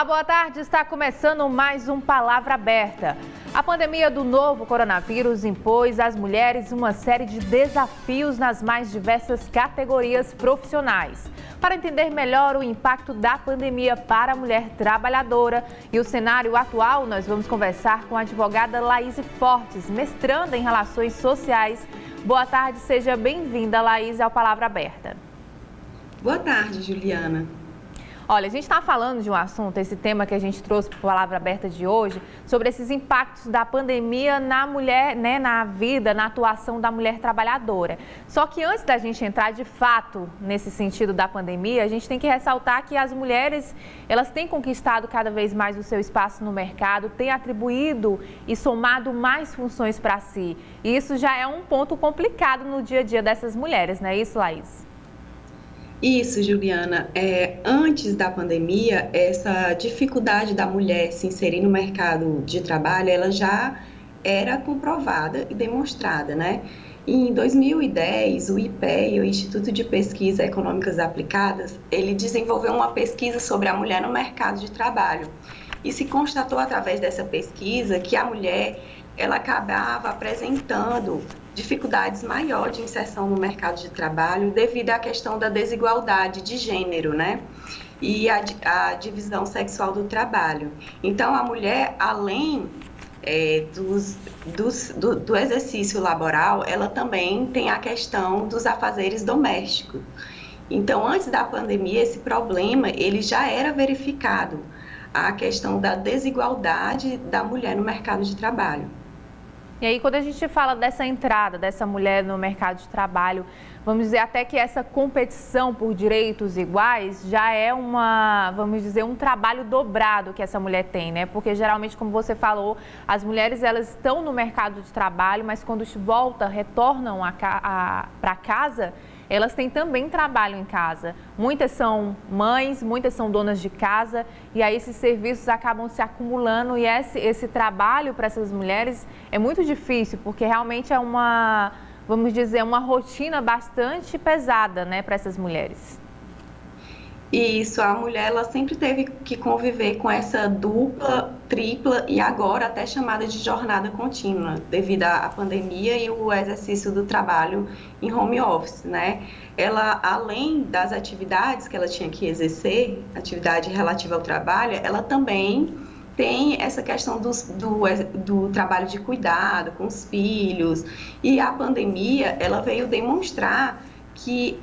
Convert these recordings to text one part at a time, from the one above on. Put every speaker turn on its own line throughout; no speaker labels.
boa tarde. Está começando mais um Palavra Aberta. A pandemia do novo coronavírus impôs às mulheres uma série de desafios nas mais diversas categorias profissionais. Para entender melhor o impacto da pandemia para a mulher trabalhadora e o cenário atual, nós vamos conversar com a advogada Laís Fortes, mestranda em Relações Sociais. Boa tarde, seja bem-vinda, Laís, ao Palavra Aberta.
Boa tarde, Juliana.
Olha, a gente está falando de um assunto, esse tema que a gente trouxe para a Palavra Aberta de hoje, sobre esses impactos da pandemia na mulher, né, na vida, na atuação da mulher trabalhadora. Só que antes da gente entrar de fato nesse sentido da pandemia, a gente tem que ressaltar que as mulheres, elas têm conquistado cada vez mais o seu espaço no mercado, têm atribuído e somado mais funções para si. E isso já é um ponto complicado no dia a dia dessas mulheres, não é isso, Laís?
Isso, Juliana. Antes da pandemia, essa dificuldade da mulher se inserir no mercado de trabalho, ela já era comprovada e demonstrada, né? Em 2010, o IPEA, o Instituto de Pesquisas Econômicas Aplicadas, ele desenvolveu uma pesquisa sobre a mulher no mercado de trabalho. E se constatou através dessa pesquisa que a mulher, ela acabava apresentando dificuldades maiores de inserção no mercado de trabalho devido à questão da desigualdade de gênero, né? E a divisão sexual do trabalho. Então, a mulher, além do exercício laboral, ela também tem a questão dos afazeres domésticos. Então, antes da pandemia, esse problema ele já era verificado, a questão da desigualdade da mulher no mercado de trabalho.
E aí, quando a gente fala dessa entrada dessa mulher no mercado de trabalho, vamos dizer até que essa competição por direitos iguais já é vamos dizer, um trabalho dobrado que essa mulher tem, né? Porque geralmente, como você falou, as mulheres elas estão no mercado de trabalho, mas quando retornam para casa, elas têm também trabalho em casa. Muitas são mães, muitas são donas de casa e aí esses serviços acabam se acumulando e esse trabalho para essas mulheres é muito difícil porque realmente é vamos dizer, uma rotina bastante pesada, né, para essas mulheres.
Isso, a mulher ela sempre teve que conviver com essa dupla, tripla e agora até chamada de jornada contínua, devido à pandemia e o exercício do trabalho em home office, né? Ela, além das atividades que ela tinha que exercer, atividade relativa ao trabalho, ela também tem essa questão do trabalho de cuidado com os filhos. E a pandemia, ela veio demonstrar que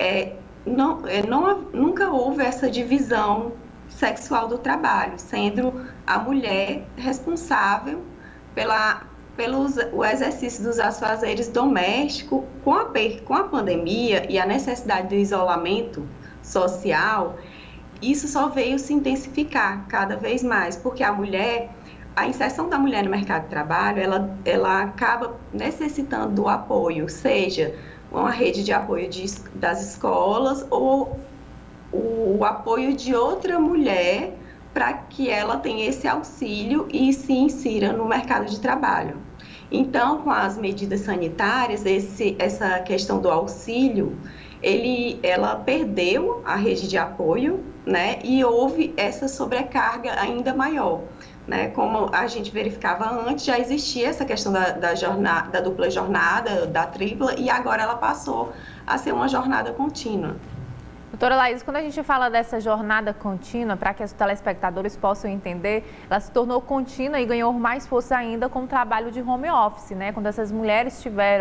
nunca houve essa divisão sexual do trabalho, sendo a mulher responsável pelo exercício dos afazeres domésticos. Com a pandemia e a necessidade do isolamento social, isso só veio se intensificar cada vez mais, porque a inserção da mulher no mercado de trabalho, ela acaba necessitando do apoio, seja uma rede de apoio das escolas ou o apoio de outra mulher para que ela tenha esse auxílio e se insira no mercado de trabalho. Então, com as medidas sanitárias, essa questão do auxílio, ela perdeu a rede de apoio, né? E houve essa sobrecarga ainda maior. Né, como a gente verificava antes, já existia essa questão da dupla jornada, da tripla, e agora ela passou a ser uma jornada contínua.
Doutora Laís, quando a gente fala dessa jornada contínua, para que os telespectadores possam entender, ela se tornou contínua e ganhou mais força ainda com o trabalho de home office, né? Quando essas mulheres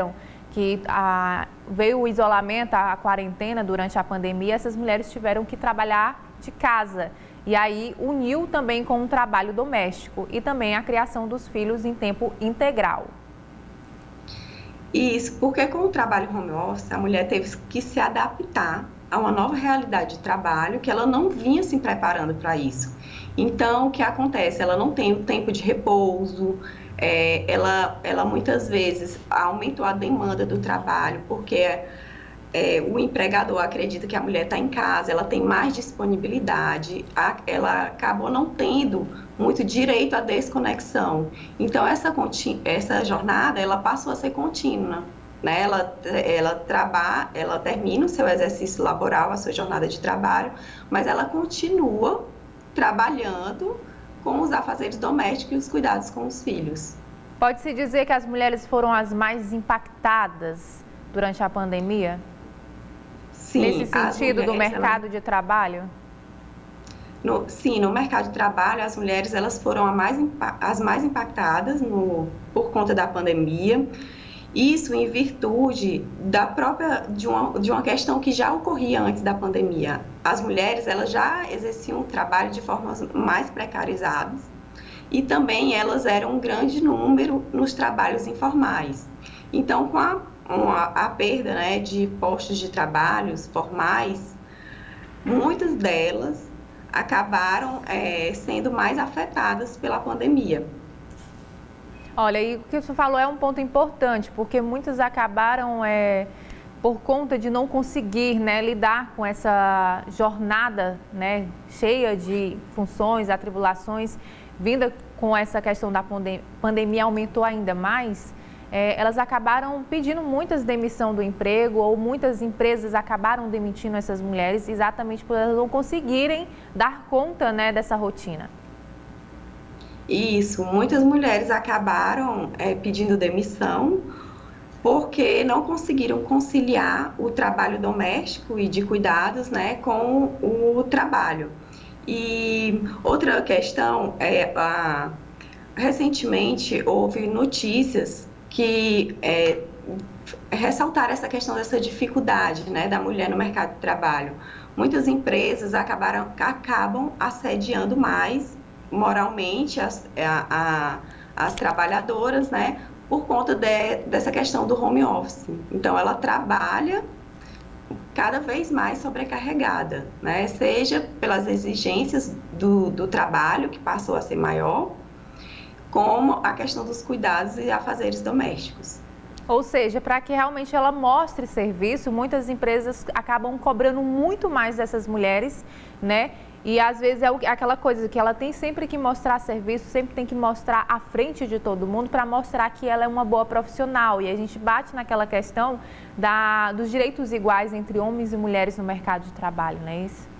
veio o isolamento, a quarentena durante a pandemia, essas mulheres tiveram que trabalhar de casa. E aí uniu também com o trabalho doméstico e também a criação dos filhos em tempo integral.
Isso, porque com o trabalho home office, a mulher teve que se adaptar a uma nova realidade de trabalho que ela não vinha se preparando para isso. Então, o que acontece? Ela não tem o tempo de repouso, ela muitas vezes aumentou a demanda do trabalho, porque o empregador acredita que a mulher está em casa, ela tem mais disponibilidade, ela acabou não tendo muito direito à desconexão. Então, essa jornada, ela passou a ser contínua, né? Ela termina o seu exercício laboral, a sua jornada de trabalho, mas ela continua trabalhando com os afazeres domésticos e os cuidados com os filhos.
Pode-se dizer que as mulheres foram as mais impactadas durante a pandemia?
Sim.
Nesse sentido do mercado de trabalho?
Sim, no mercado de trabalho, as mulheres elas foram as mais impactadas por conta da pandemia. Isso em virtude de uma questão que já ocorria antes da pandemia. As mulheres elas já exerciam o trabalho de formas mais precarizadas e também elas eram um grande número nos trabalhos informais. Então, com a perda, né, de postos de trabalhos formais, muitas delas acabaram sendo mais afetadas pela pandemia.
Olha, e o que você falou é um ponto importante, porque muitas acabaram, por conta de não conseguir, né, lidar com essa jornada, né, cheia de funções, atribulações, vinda com essa questão da pandemia aumentou ainda mais, elas acabaram pedindo muitas demissão do emprego, ou muitas empresas acabaram demitindo essas mulheres exatamente por elas não conseguirem dar conta, né, dessa rotina.
Isso, muitas mulheres acabaram pedindo demissão porque não conseguiram conciliar o trabalho doméstico e de cuidados, né, com o trabalho. E outra questão recentemente houve notícias que ressaltaram essa questão dessa dificuldade, né, da mulher no mercado de trabalho. Muitas empresas acabam assediando mais moralmente as trabalhadoras, né, por conta dessa questão do home office. Então, ela trabalha cada vez mais sobrecarregada, né, seja pelas exigências do trabalho, que passou a ser maior, como a questão dos cuidados e afazeres domésticos.
Ou seja, para que realmente ela mostre serviço, muitas empresas acabam cobrando muito mais dessas mulheres, né? E às vezes é aquela coisa que ela tem sempre que mostrar serviço, sempre tem que mostrar à frente de todo mundo para mostrar que ela é uma boa profissional. E a gente bate naquela questão dos direitos iguais entre homens e mulheres no mercado de trabalho, não é isso?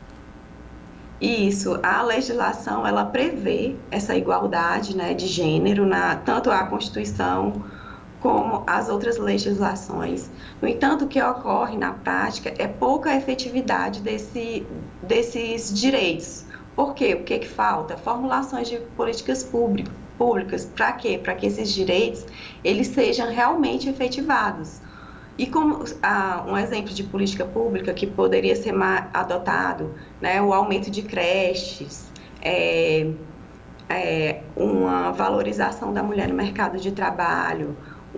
Isso, a legislação ela prevê essa igualdade, né, de gênero, tanto a Constituição como as outras legislações. No entanto, o que ocorre na prática é pouca efetividade desses direitos. Por quê? O que falta? Formulações de políticas públicas. Para quê? Para que esses direitos eles sejam realmente efetivados. E como um exemplo de política pública que poderia ser adotado, né, o aumento de creches, uma valorização da mulher no mercado de trabalho,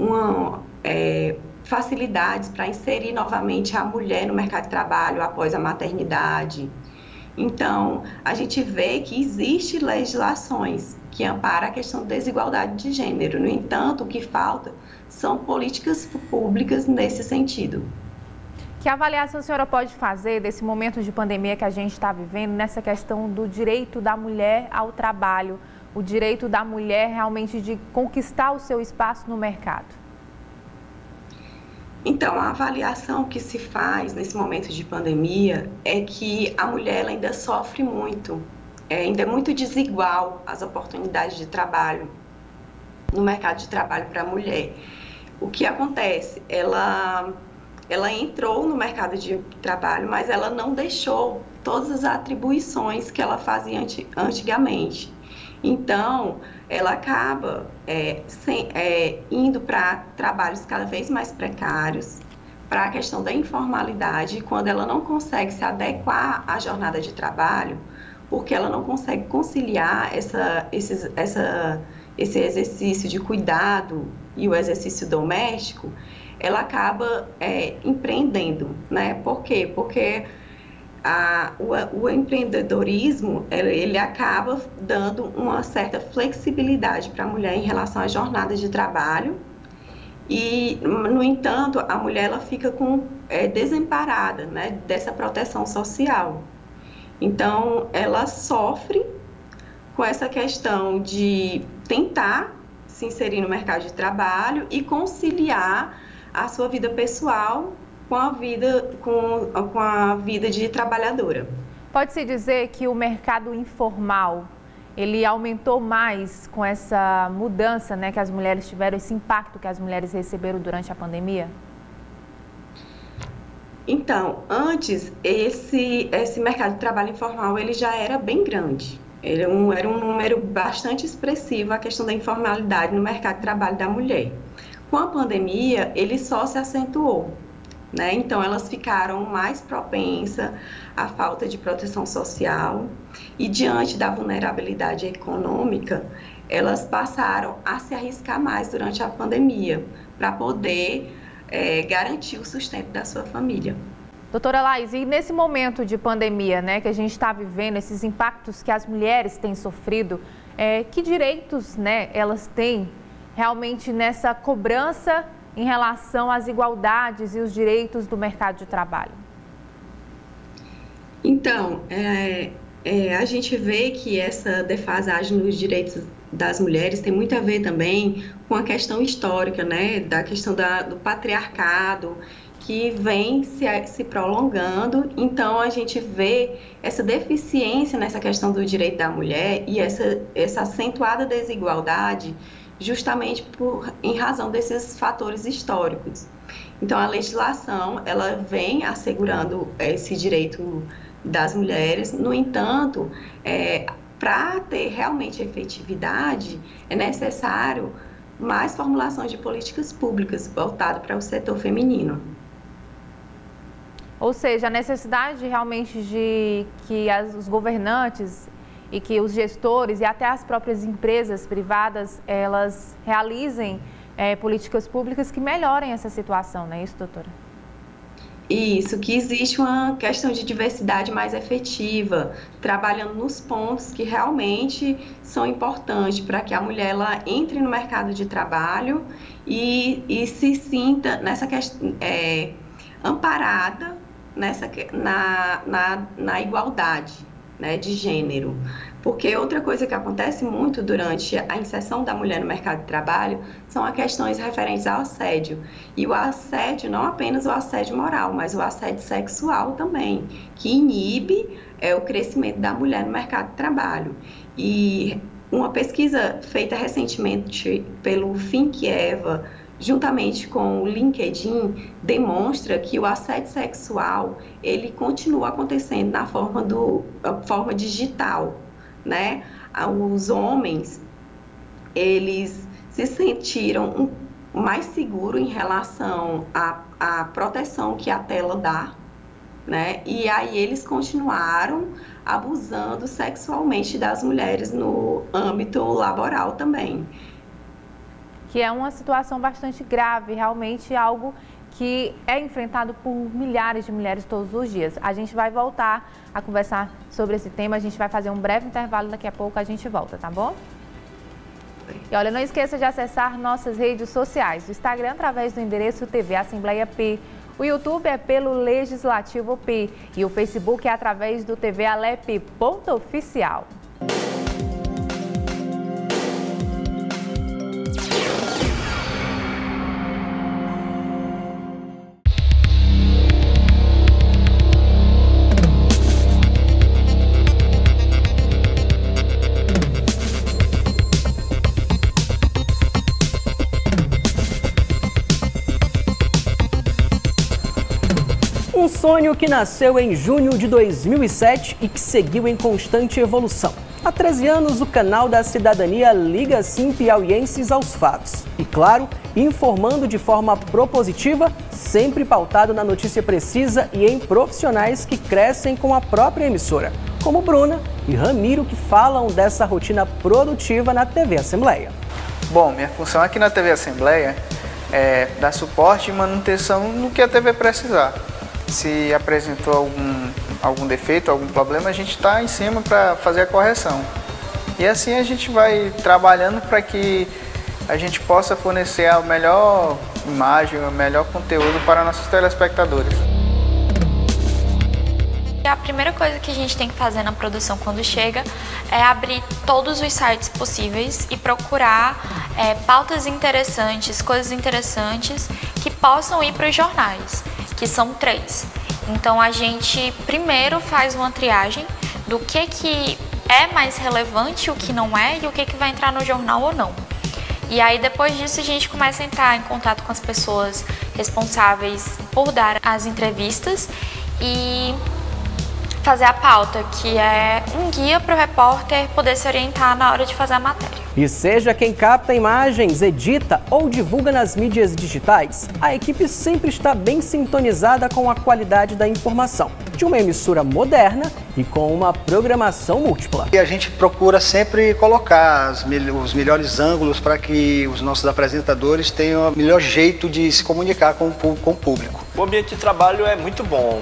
facilidades para inserir novamente a mulher no mercado de trabalho após a maternidade. Então, a gente vê que existem legislações que amparam a questão da desigualdade de gênero. No entanto, o que falta são políticas públicas nesse sentido.
Que avaliação a senhora pode fazer desse momento de pandemia que a gente está vivendo, nessa questão do direito da mulher ao trabalho, o direito da mulher realmente de conquistar o seu espaço no mercado?
Então, a avaliação que se faz nesse momento de pandemia é que a mulher ela ainda sofre muito, ainda é muito desigual as oportunidades de trabalho no mercado de trabalho para a mulher. O que acontece? Ela entrou no mercado de trabalho, mas ela não deixou todas as atribuições que ela fazia antigamente. Então, ela acaba indo para trabalhos cada vez mais precários, para a questão da informalidade, quando ela não consegue se adequar à jornada de trabalho, porque ela não consegue conciliar esse exercício de cuidado e o exercício doméstico, ela acaba empreendendo, né? Por quê? Porque o empreendedorismo, ele acaba dando uma certa flexibilidade para a mulher em relação à jornada de trabalho e, no entanto, a mulher ela fica desamparada, né, dessa proteção social. Então, ela sofre com essa questão de tentar se inserir no mercado de trabalho e conciliar a sua vida pessoal com a vida de trabalhadora.
Pode-se dizer que o mercado informal, ele aumentou mais com essa mudança, né, que as mulheres tiveram, esse impacto que as mulheres receberam durante a pandemia?
Então, antes, esse mercado de trabalho informal ele já era bem grande. Era um número bastante expressivo a questão da informalidade no mercado de trabalho da mulher. Com a pandemia, ele só se acentuou, né? Então, elas ficaram mais propensas à falta de proteção social e, diante da vulnerabilidade econômica, elas passaram a se arriscar mais durante a pandemia para poder garantir o sustento da sua família.
Doutora Laís, e nesse momento de pandemia, né, que a gente está vivendo, esses impactos que as mulheres têm sofrido, que direitos, né, elas têm realmente nessa cobrança em relação às igualdades e os direitos do mercado de trabalho?
Então, a gente vê que essa defasagem nos direitos das mulheres tem muito a ver também com a questão histórica, né, da questão do patriarcado, que vem se prolongando. Então, a gente vê essa deficiência nessa questão do direito da mulher e essa acentuada desigualdade justamente em razão desses fatores históricos. Então, a legislação, ela vem assegurando esse direito das mulheres. No entanto, para ter realmente efetividade, é necessário mais formulações de políticas públicas voltadas para o setor feminino.
Ou seja, a necessidade realmente de que os governantes e que os gestores e até as próprias empresas privadas, elas realizem políticas públicas que melhorem essa situação, não é isso, doutora?
Isso, que existe uma questão de diversidade mais efetiva, trabalhando nos pontos que realmente são importantes para que a mulher ela entre no mercado de trabalho e se sinta nessa questão, amparada na igualdade, né, de gênero. Porque outra coisa que acontece muito durante a inserção da mulher no mercado de trabalho são as questões referentes ao assédio. E o assédio, não apenas o assédio moral, mas o assédio sexual também, que inibe o crescimento da mulher no mercado de trabalho. E uma pesquisa feita recentemente pelo Think Eva, juntamente com o LinkedIn, demonstra que o assédio sexual ele continua acontecendo na forma digital, né? Os homens, eles se sentiram mais seguros em relação à proteção que a tela dá, né? E aí eles continuaram abusando sexualmente das mulheres no âmbito laboral também.
Que é uma situação bastante grave, realmente algo que é enfrentado por milhares de mulheres todos os dias. A gente vai voltar a conversar sobre esse tema, a gente vai fazer um breve intervalo, daqui a pouco a gente volta, tá bom? E olha, não esqueça de acessar nossas redes sociais, o Instagram através do endereço TV Assembleia P, o YouTube é pelo Legislativo P e o Facebook é através do TV Alep.oficial.
Um sonho que nasceu em junho de 2007 e que seguiu em constante evolução. Há 13 anos, o canal da cidadania liga assim piauienses aos fatos. E claro, informando de forma propositiva, sempre pautado na notícia precisa e em profissionais que crescem com a própria emissora, como Bruna e Ramiro, que falam dessa rotina produtiva na TV Assembleia.
Bom, minha função aqui na TV Assembleia é dar suporte e manutenção no que a TV precisar. Se apresentou algum defeito, algum problema, a gente está em cima para fazer a correção. E assim a gente vai trabalhando para que a gente possa fornecer a melhor imagem, o melhor conteúdo para nossos telespectadores.
A primeira coisa que a gente tem que fazer na produção quando chega é abrir todos os sites possíveis e procurar pautas interessantes, coisas interessantes que possam ir para os jornais, que são 3. Então a gente primeiro faz uma triagem do que é mais relevante, o que não é e o que vai entrar no jornal ou não. E aí depois disso a gente começa a entrar em contato com as pessoas responsáveis por dar as entrevistas e fazer a pauta, que é um guia para o repórter poder se orientar na hora de fazer a matéria.
E seja quem capta imagens, edita ou divulga nas mídias digitais, a equipe sempre está bem sintonizada com a qualidade da informação, de uma emissora moderna e com uma programação múltipla.
E a gente procura sempre colocar os melhores ângulos para que os nossos apresentadores tenham o melhor jeito de se comunicar com o público.
O ambiente de trabalho é muito bom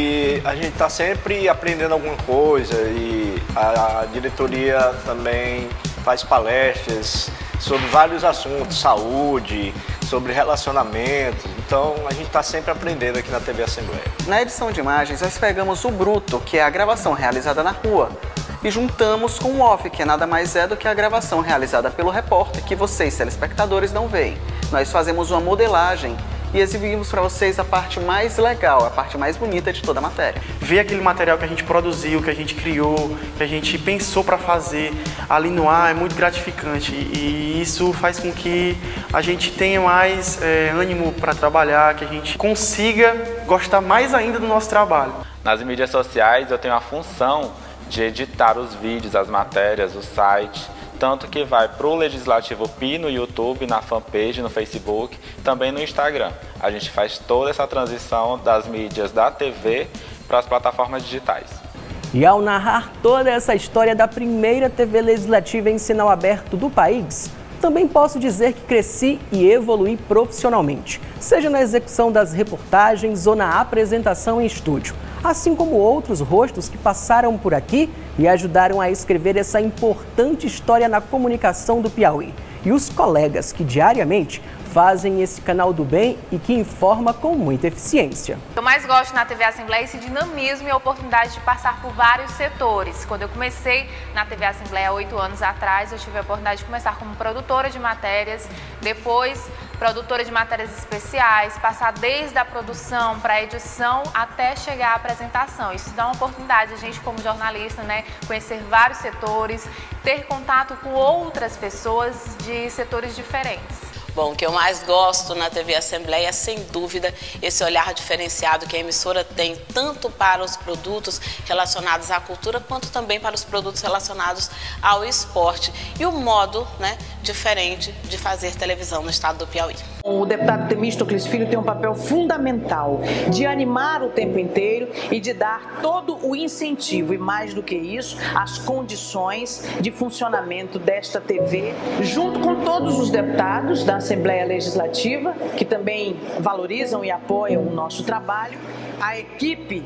e a gente está sempre aprendendo alguma coisa e a diretoria também faz palestras sobre vários assuntos, saúde, sobre relacionamento. Então a gente está sempre aprendendo aqui na TV Assembleia.
Na edição de imagens nós pegamos o bruto, que é a gravação realizada na rua, e juntamos com o off, que nada mais é do que a gravação realizada pelo repórter, que vocês, telespectadores, não veem. Nós fazemos uma modelagem e exibimos para vocês a parte mais legal, a parte mais bonita de toda a matéria.
Ver aquele material que a gente produziu, que a gente criou, que a gente pensou para fazer ali no ar é muito gratificante e isso faz com que a gente tenha mais ânimo para trabalhar, que a gente consiga gostar mais ainda do nosso trabalho.
Nas mídias sociais eu tenho a função de editar os vídeos, as matérias, o site, tanto que vai para o Legislativo Pi no YouTube, na fanpage, no Facebook, também no Instagram. A gente faz toda essa transição das mídias da TV para as plataformas digitais.
E ao narrar toda essa história da primeira TV legislativa em sinal aberto do país, também posso dizer que cresci e evoluí profissionalmente, seja na execução das reportagens ou na apresentação em estúdio, assim como outros rostos que passaram por aqui e ajudaram a escrever essa importante história na comunicação do Piauí. E os colegas que diariamente fazem esse canal do bem e que informa com muita eficiência.
O que eu mais gosto na TV Assembleia é esse dinamismo e a oportunidade de passar por vários setores. Quando eu comecei na TV Assembleia há 8 anos atrás, eu tive a oportunidade de começar como produtora de matérias, depois produtora de matérias especiais, passar desde a produção para a edição até chegar à apresentação. Isso dá uma oportunidade a gente, como jornalista, né, conhecer vários setores, ter contato com outras pessoas de setores diferentes.
Bom, o que eu mais gosto na TV Assembleia é, sem dúvida, esse olhar diferenciado que a emissora tem, tanto para os produtos relacionados à cultura, quanto também para os produtos relacionados ao esporte. E o modo, né, diferente de fazer televisão no estado do Piauí.
O deputado Temístocles Filho tem um papel fundamental de animar o tempo inteiro e de dar todo o incentivo, e mais do que isso, as condições de funcionamento desta TV, junto com todos os deputados da Assembleia Legislativa, que também valorizam e apoiam o nosso trabalho, a equipe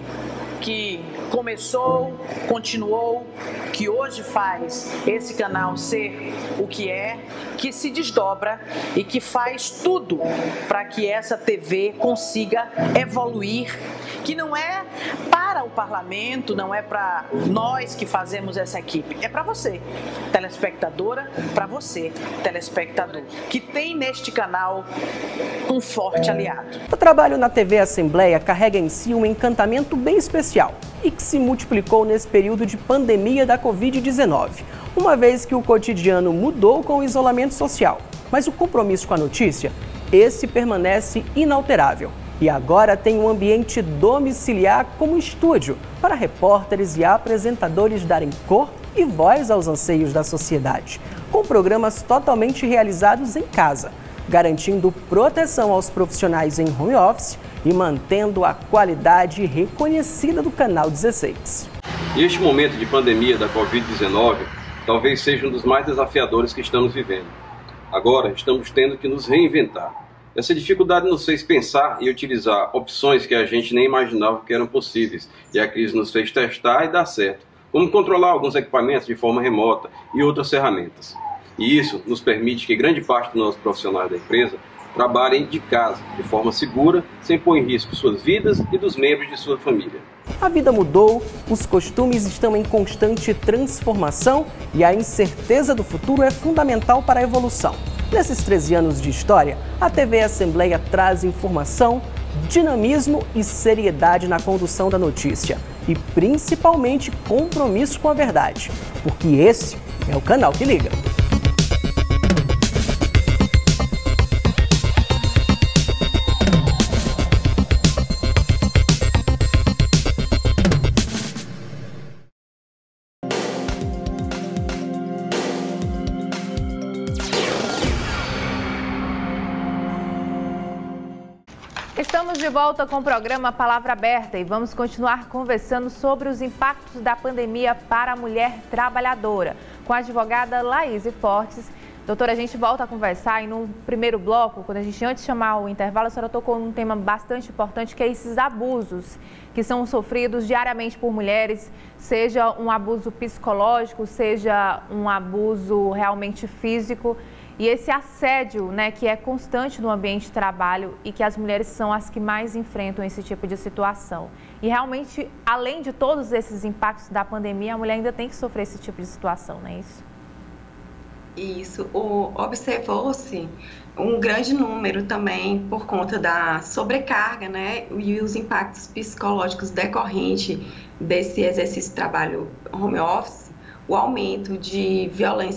que começou, continuou, que hoje faz esse canal ser o que é, que se desdobra e que faz tudo para que essa TV consiga evoluir, que não é para o parlamento, não é para nós que fazemos essa equipe, é para você, telespectadora, para você, telespectador, que tem neste canal um forte aliado.
O trabalho na TV Assembleia carrega em si um encantamento bem especial e que se multiplicou nesse período de pandemia da Covid-19, uma vez que o cotidiano mudou com o isolamento social. Mas o compromisso com a notícia, esse permanece inalterável. E agora tem um ambiente domiciliar como estúdio para repórteres e apresentadores darem cor e voz aos anseios da sociedade, com programas totalmente realizados em casa, garantindo proteção aos profissionais em home office e mantendo a qualidade reconhecida do Canal 16.
E este momento de pandemia da Covid-19 talvez seja um dos mais desafiadores que estamos vivendo. Agora estamos tendo que nos reinventar. Essa dificuldade nos fez pensar e utilizar opções que a gente nem imaginava que eram possíveis, e a crise nos fez testar e dar certo, como controlar alguns equipamentos de forma remota e outras ferramentas. E isso nos permite que grande parte dos nossos profissionais da empresa trabalhem de casa, de forma segura, sem pôr em risco suas vidas e dos membros de sua família.
A vida mudou, os costumes estão em constante transformação e a incerteza do futuro é fundamental para a evolução. Nesses 13 anos de história, a TV Assembleia traz informação, dinamismo e seriedade na condução da notícia e principalmente compromisso com a verdade, porque esse é o canal que liga.
Estamos de volta com o programa Palavra Aberta e vamos continuar conversando sobre os impactos da pandemia para a mulher trabalhadora, com a advogada Laís Fortes. Doutora, a gente volta a conversar e no primeiro bloco, quando a gente antes de chamar o intervalo, a senhora tocou num tema bastante importante, que é esses abusos que são sofridos diariamente por mulheres, seja um abuso psicológico, seja um abuso realmente físico. E esse assédio, né, que é constante no ambiente de trabalho e que as mulheres são as que mais enfrentam esse tipo de situação. E realmente, além de todos esses impactos da pandemia, a mulher ainda tem que sofrer esse tipo de situação, não é isso?
Isso. Observou-se um grande número também por conta da sobrecarga, né, e os impactos psicológicos decorrentes desse exercício de trabalho home office, o aumento de violência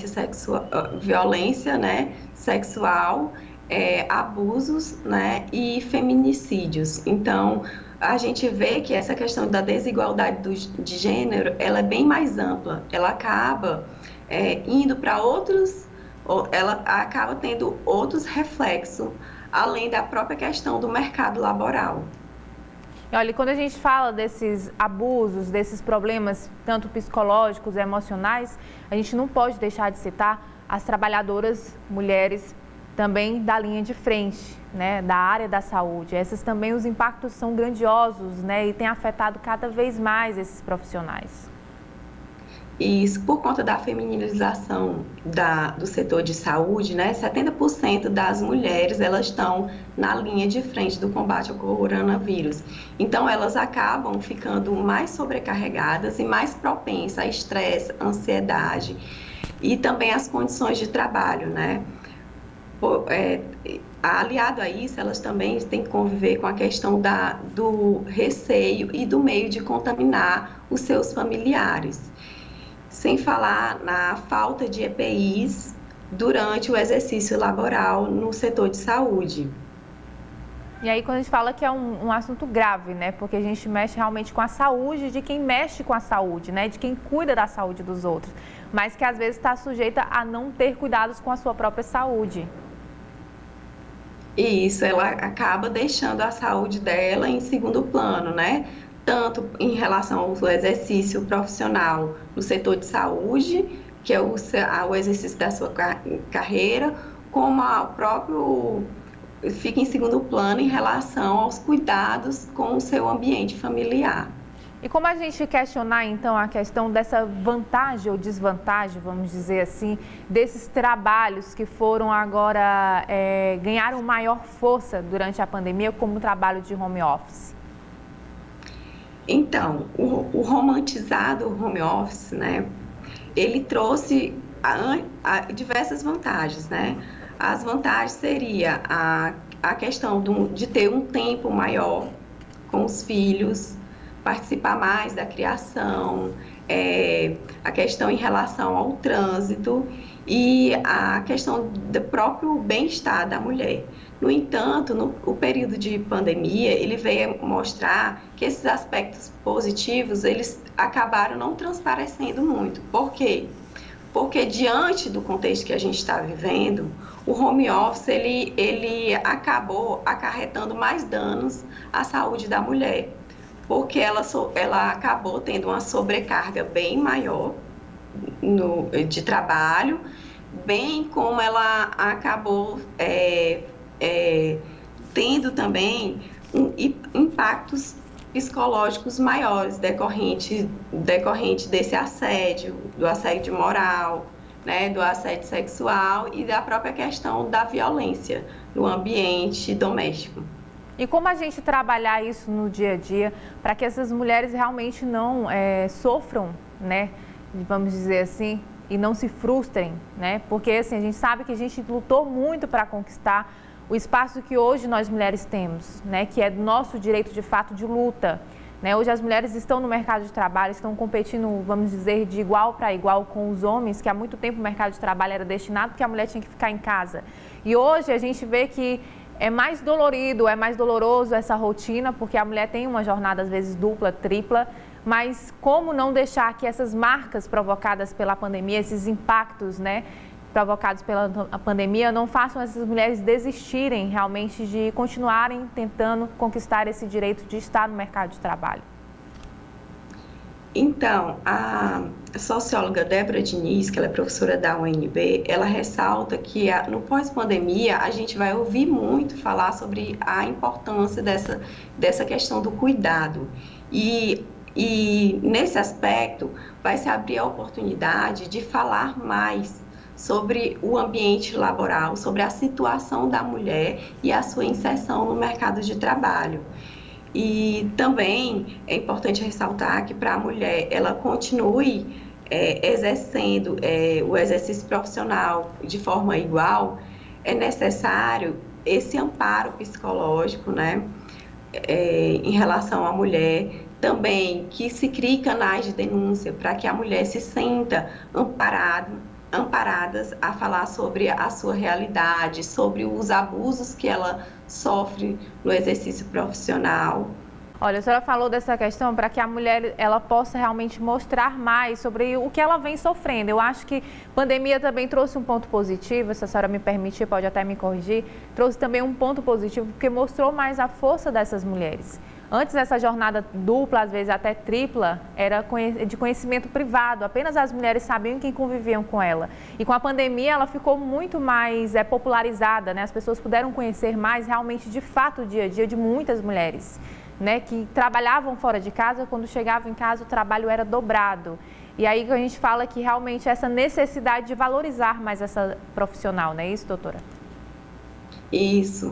sexual, abusos, né, e feminicídios. Então, a gente vê que essa questão da desigualdade de gênero, ela é bem mais ampla. Ela acaba indo para outros, ela acaba tendo outros reflexos, além da própria questão do mercado laboral.
Olha, quando a gente fala desses abusos, desses problemas, tanto psicológicos, emocionais, a gente não pode deixar de citar as trabalhadoras mulheres também da linha de frente, né, da área da saúde. Essas também, os impactos são grandiosos, né, e tem afetado cada vez mais esses profissionais.
Isso, por conta da feminização do setor de saúde, né, 70% das mulheres, elas estão na linha de frente do combate ao coronavírus. Então, elas acabam ficando mais sobrecarregadas e mais propensas a estresse, ansiedade e também as condições de trabalho, né? Aliado a isso, elas também têm que conviver com a questão do receio e do meio de contaminar os seus familiares. Sem falar na falta de EPIs durante o exercício laboral no setor de saúde.
E aí, quando a gente fala que é um assunto grave, né? Porque a gente mexe realmente com a saúde de quem mexe com a saúde, né? De quem cuida da saúde dos outros, mas que às vezes está sujeita a não ter cuidados com a sua própria saúde.
E isso, ela acaba deixando a saúde dela em segundo plano, né? Tanto em relação ao exercício profissional no setor de saúde, que é o exercício da sua carreira, como o próprio fica em segundo plano em relação aos cuidados com o seu ambiente familiar.
E como a gente questionar, então, a questão dessa vantagem ou desvantagem, vamos dizer assim, desses trabalhos que foram agora, ganharam maior força durante a pandemia, como o trabalho de home office?
Então, o romantizado home office, né, ele trouxe diversas vantagens, né? As vantagens seria a questão de ter um tempo maior com os filhos, participar mais da criação, a questão em relação ao trânsito e a questão do próprio bem-estar da mulher. No entanto, o período de pandemia, ele veio mostrar que esses aspectos positivos, eles acabaram não transparecendo muito. Por quê? Porque diante do contexto que a gente está vivendo, o home office, ele acabou acarretando mais danos à saúde da mulher, porque ela acabou tendo uma sobrecarga bem maior de trabalho, bem como ela acabou tendo também impactos psicológicos maiores decorrente desse assédio, do assédio moral, né, do assédio sexual e da própria questão da violência no ambiente doméstico.
E como a gente trabalhar isso no dia a dia para que essas mulheres realmente não sofram, né, vamos dizer assim, e não se frustrem, né? Porque assim, a gente sabe que a gente lutou muito para conquistar o espaço que hoje nós mulheres temos, né, que é nosso direito de fato de luta. Né? Hoje as mulheres estão no mercado de trabalho, estão competindo, vamos dizer, de igual para igual com os homens, que há muito tempo o mercado de trabalho era destinado que a mulher tinha que ficar em casa. E hoje a gente vê que é mais dolorido, é mais doloroso essa rotina, porque a mulher tem uma jornada às vezes dupla, tripla, mas como não deixar que essas marcas provocadas pela pandemia, esses impactos, né, provocados pela pandemia, não façam essas mulheres desistirem realmente de continuarem tentando conquistar esse direito de estar no mercado de trabalho?
Então, a socióloga Débora Diniz, que ela é professora da UNB, ela ressalta que no pós-pandemia a gente vai ouvir muito falar sobre a importância dessa questão do cuidado. E nesse aspecto vai se abrir a oportunidade de falar mais sobre o ambiente laboral, sobre a situação da mulher e a sua inserção no mercado de trabalho. E também é importante ressaltar que para a mulher ela continue exercendo o exercício profissional de forma igual, é necessário esse amparo psicológico, né, em relação à mulher. Também que se crie canais de denúncia para que a mulher se sinta amparadas a falar sobre a sua realidade, sobre os abusos que ela sofre no exercício profissional.
Olha, a senhora falou dessa questão para que a mulher ela possa realmente mostrar mais sobre o que ela vem sofrendo. Eu acho que a pandemia também trouxe um ponto positivo, se a senhora me permitir, pode até me corrigir, trouxe também um ponto positivo porque mostrou mais a força dessas mulheres. Antes, essa jornada dupla, às vezes até tripla, era de conhecimento privado. Apenas as mulheres sabiam quem conviviam com ela. E com a pandemia, ela ficou muito mais popularizada, né? As pessoas puderam conhecer mais, realmente, de fato, o dia a dia de muitas mulheres, né? Que trabalhavam fora de casa, quando chegavam em casa, o trabalho era dobrado. E aí a gente fala que, realmente, essa necessidade de valorizar mais essa profissional, não é isso, doutora?
Isso.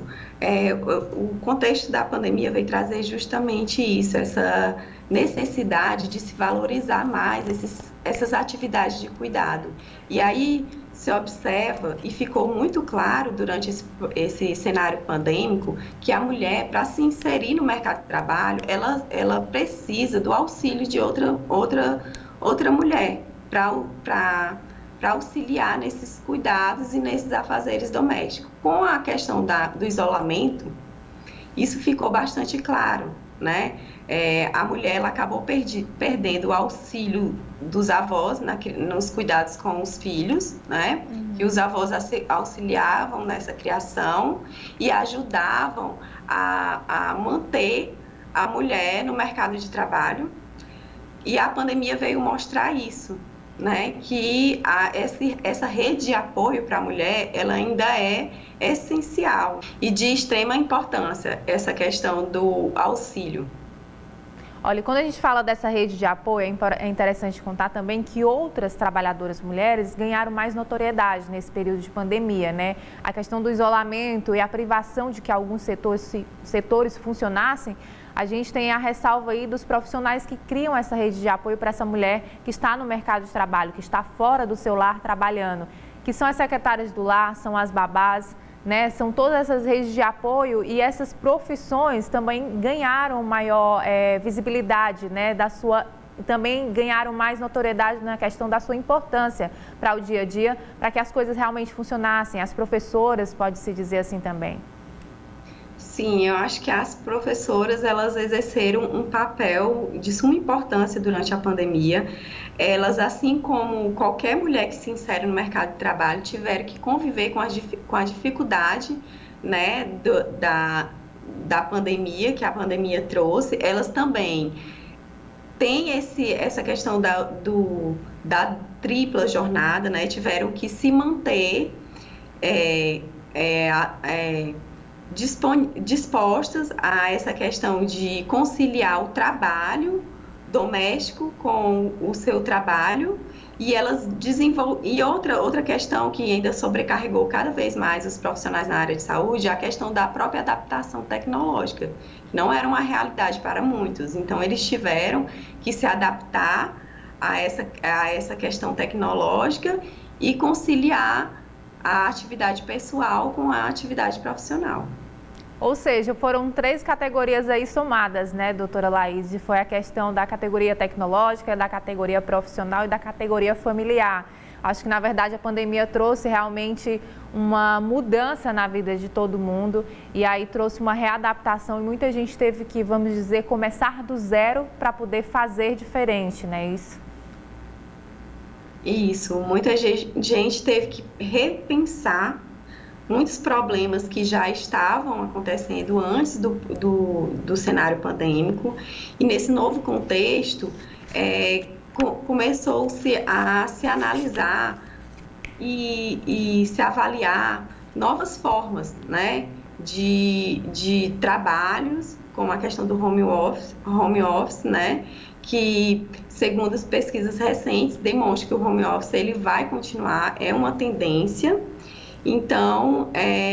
O contexto da pandemia veio trazer justamente isso, essa necessidade de se valorizar mais essas atividades de cuidado. E aí se observa e ficou muito claro durante esse cenário pandêmico que a mulher, para se inserir no mercado de trabalho, ela precisa do auxílio de outra mulher para auxiliar nesses cuidados e nesses afazeres domésticos. Com a questão do isolamento, isso ficou bastante claro, né? A mulher ela acabou perdendo o auxílio dos avós nos cuidados com os filhos, né? Que os avós auxiliavam nessa criação e ajudavam a manter a mulher no mercado de trabalho. E a pandemia veio mostrar isso, né, que essa rede de apoio para a mulher, ela ainda é essencial e de extrema importância, essa questão do auxílio.
Olha, quando a gente fala dessa rede de apoio, é interessante contar também que outras trabalhadoras mulheres ganharam mais notoriedade nesse período de pandemia, né? A questão do isolamento e a privação de que alguns setores funcionassem, a gente tem a ressalva aí dos profissionais que criam essa rede de apoio para essa mulher que está no mercado de trabalho, que está fora do seu lar trabalhando, que são as secretárias do lar, são as babás, né? São todas essas redes de apoio e essas profissões também ganharam maior visibilidade, né? Também ganharam mais notoriedade na questão da sua importância para o dia a dia, para que as coisas realmente funcionassem. As professoras, pode-se dizer assim também.
Sim, eu acho que as professoras, elas exerceram um papel de suma importância durante a pandemia. Elas, assim como qualquer mulher que se insere no mercado de trabalho, tiveram que conviver com a dificuldade, né, da pandemia, que a pandemia trouxe. Elas também têm essa questão da tripla jornada, né, tiveram que se manter dispostas a essa questão de conciliar o trabalho doméstico com o seu trabalho, e elas e outra questão que ainda sobrecarregou cada vez mais os profissionais na área de saúde é a questão da própria adaptação tecnológica, que não era uma realidade para muitos. Então eles tiveram que se adaptar a essa questão tecnológica e conciliar a atividade pessoal com a atividade profissional.
Ou seja, foram 3 categorias aí somadas, né, doutora Laís? Foi a questão da categoria tecnológica, da categoria profissional e da categoria familiar. Acho que, na verdade, a pandemia trouxe realmente uma mudança na vida de todo mundo e aí trouxe uma readaptação e muita gente teve que, vamos dizer, começar do zero para poder fazer diferente, né?
Isso, muita gente teve que repensar muitos problemas que já estavam acontecendo antes do cenário pandêmico e nesse novo contexto começou-se a se analisar e se avaliar novas formas, né, de trabalhos, como a questão do home office, né, que segundo as pesquisas recentes demonstra que o home office ele vai continuar, é uma tendência. Então,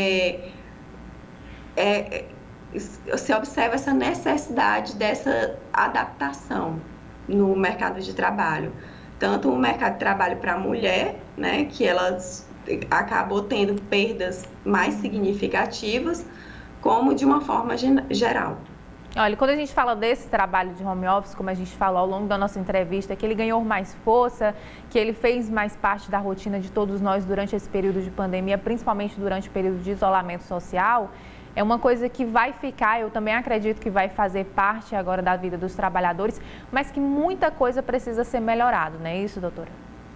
você observa essa necessidade dessa adaptação no mercado de trabalho. Tanto o mercado de trabalho para a mulher, né, que ela acabou tendo perdas mais significativas, como de uma forma geral.
Olha, quando a gente fala desse trabalho de home office, como a gente falou ao longo da nossa entrevista, que ele ganhou mais força, que ele fez mais parte da rotina de todos nós durante esse período de pandemia, principalmente durante o período de isolamento social, é uma coisa que vai ficar, eu também acredito que vai fazer parte agora da vida dos trabalhadores, mas que muita coisa precisa ser melhorada, não é isso, doutora?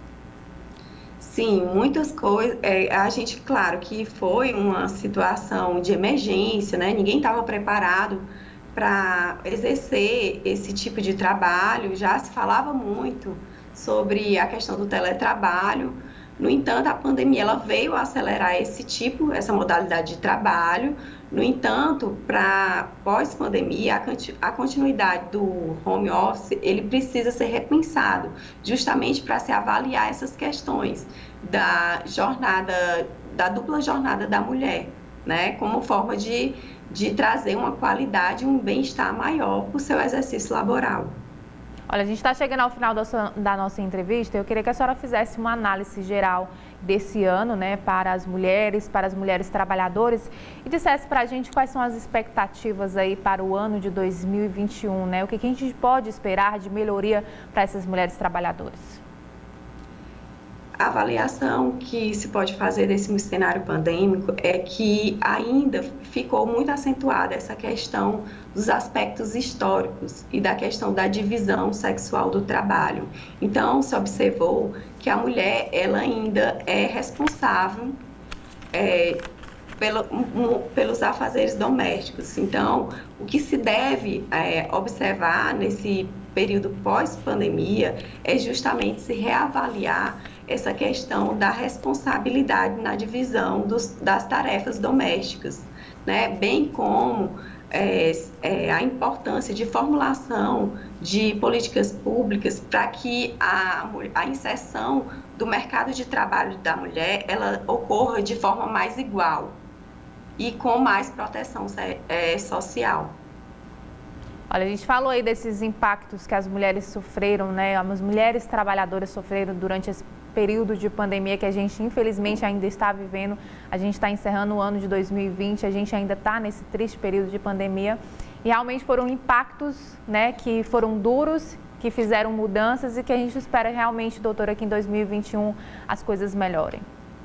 Sim, muitas coisas. A gente, claro que foi uma situação de emergência, né? Ninguém estava preparado para exercer esse tipo de trabalho, já se falava muito sobre a questão do teletrabalho. No entanto, a pandemia ela veio acelerar essa modalidade de trabalho. No entanto, para pós-pandemia, a continuidade do home office, ele precisa ser repensado, justamente para se avaliar essas questões da dupla jornada da mulher, né, como forma de trazer uma qualidade, um bem-estar maior para o seu exercício laboral.
Olha, a gente está chegando ao final da nossa entrevista. Eu queria que a senhora fizesse uma análise geral desse ano, né, para as mulheres trabalhadoras e dissesse para a gente quais são as expectativas aí para o ano de 2021, né? O que a gente pode esperar de melhoria para essas mulheres trabalhadoras?
A avaliação que se pode fazer desse cenário pandêmico é que ainda ficou muito acentuada essa questão dos aspectos históricos e da questão da divisão sexual do trabalho. Então, se observou que a mulher ela ainda é responsável pelos afazeres domésticos. Então, o que se deve observar nesse período pós-pandemia é justamente se reavaliar essa questão da responsabilidade na divisão das tarefas domésticas, né? Bem como a importância de formulação de políticas públicas para que a inserção do mercado de trabalho da mulher ela ocorra de forma mais igual e com mais proteção social.
Olha, a gente falou aí desses impactos que as mulheres sofreram, né? As mulheres trabalhadoras sofreram durante esse período de pandemia que a gente, infelizmente, ainda está vivendo. A gente está encerrando o ano de 2020, a gente ainda está nesse triste período de pandemia. E realmente foram impactos, né, que foram duros, que fizeram mudanças e que a gente espera realmente, doutora, que em 2021 as coisas melhorem.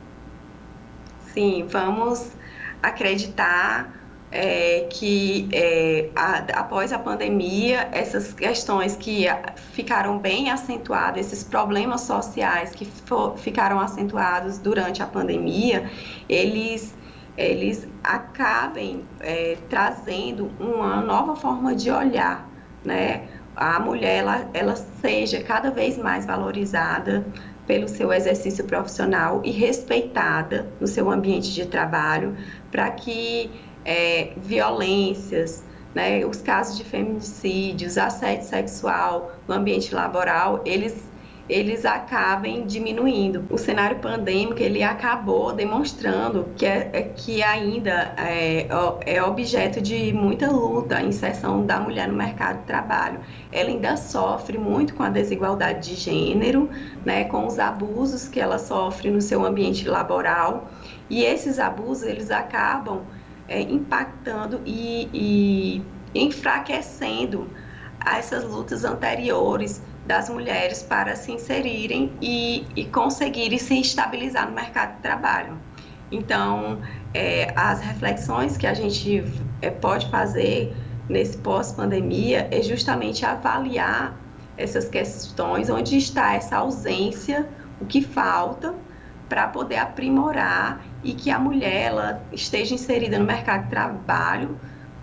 Sim, vamos acreditar que após a pandemia, essas questões que ficaram bem acentuadas, esses problemas sociais que ficaram acentuados durante a pandemia, eles acabem trazendo uma nova forma de olhar, né? A mulher ela seja cada vez mais valorizada pelo seu exercício profissional e respeitada no seu ambiente de trabalho, para que violências, os casos de feminicídios, assédio sexual no ambiente laboral, eles eles acabem diminuindo. O cenário pandêmico, ele acabou demonstrando que ainda é objeto de muita luta a inserção da mulher no mercado de trabalho. Ela ainda sofre muito com a desigualdade de gênero, né, com os abusos que ela sofre no seu ambiente laboral, e esses abusos, eles acabam impactando e enfraquecendo essas lutas anteriores das mulheres para se inserirem e conseguirem se estabilizar no mercado de trabalho. Então, as reflexões que a gente pode fazer nesse pós-pandemia é justamente avaliar essas questões, onde está essa ausência, o que falta para poder aprimorar e que a mulher ela esteja inserida no mercado de trabalho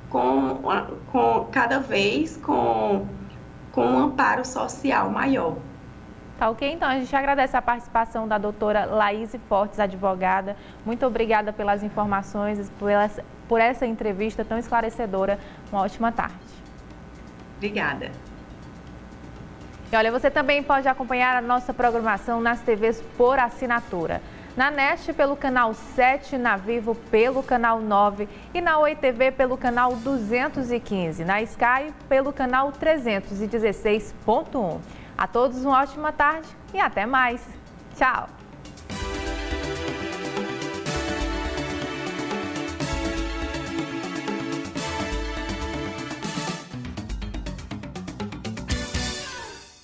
cada vez com um amparo social maior.
Tá ok? Então, a gente agradece a participação da doutora Laís Fortes, advogada. Muito obrigada pelas informações, por essa entrevista tão esclarecedora. Uma ótima tarde.
Obrigada.
E olha, você também pode acompanhar a nossa programação nas TVs por assinatura. Na NEST pelo canal 7, na Vivo pelo canal 9 e na Oi TV pelo canal 215, na Sky pelo canal 316.1. A todos uma ótima tarde e até mais. Tchau!